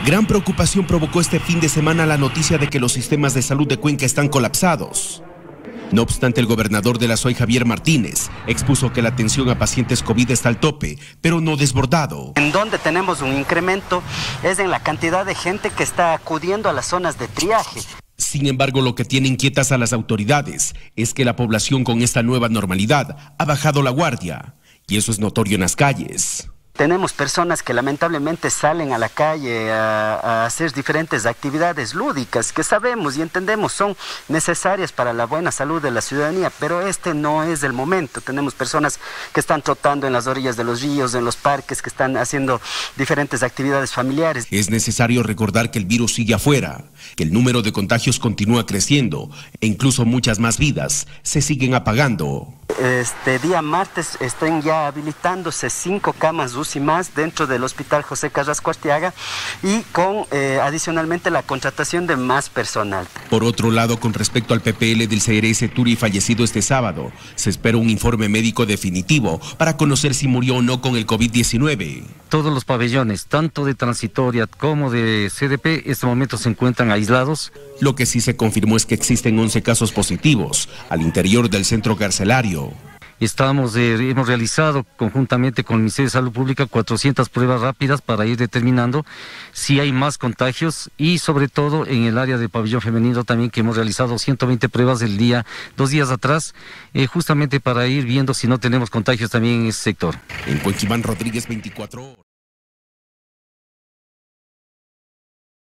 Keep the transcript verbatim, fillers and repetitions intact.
Gran preocupación provocó este fin de semana la noticia de que los sistemas de salud de Cuenca están colapsados. No obstante, el gobernador de la S O I, Javier Martínez, expuso que la atención a pacientes COVID está al tope, pero no desbordado. En donde tenemos un incremento es en la cantidad de gente que está acudiendo a las zonas de triaje. Sin embargo, lo que tiene inquietas a las autoridades es que la población con esta nueva normalidad ha bajado la guardia, y eso es notorio en las calles. Tenemos personas que lamentablemente salen a la calle a, a hacer diferentes actividades lúdicas que sabemos y entendemos son necesarias para la buena salud de la ciudadanía, pero este no es el momento. Tenemos personas que están trotando en las orillas de los ríos, en los parques, que están haciendo diferentes actividades familiares. Es necesario recordar que el virus sigue afuera, que el número de contagios continúa creciendo e incluso muchas más vidas se siguen apagando. Este día martes están ya habilitándose cinco camas U C I más dentro del Hospital José Carrasco Arteaga y con eh, adicionalmente la contratación de más personal. Por otro lado, con respecto al P P L del C R S Turi fallecido este sábado, se espera un informe médico definitivo para conocer si murió o no con el COVID diecinueve. Todos los pabellones, tanto de transitoria como de C D P, en este momento se encuentran aislados. Lo que sí se confirmó es que existen once casos positivos al interior del centro carcelario. Estamos, eh, hemos realizado conjuntamente con el Ministerio de Salud Pública cuatrocientas pruebas rápidas para ir determinando si hay más contagios y sobre todo en el área del pabellón femenino también, que hemos realizado ciento veinte pruebas el día, dos días atrás, eh, justamente para ir viendo si no tenemos contagios también en ese sector. En Cuenca, Iván Rodríguez, veinticuatro horas.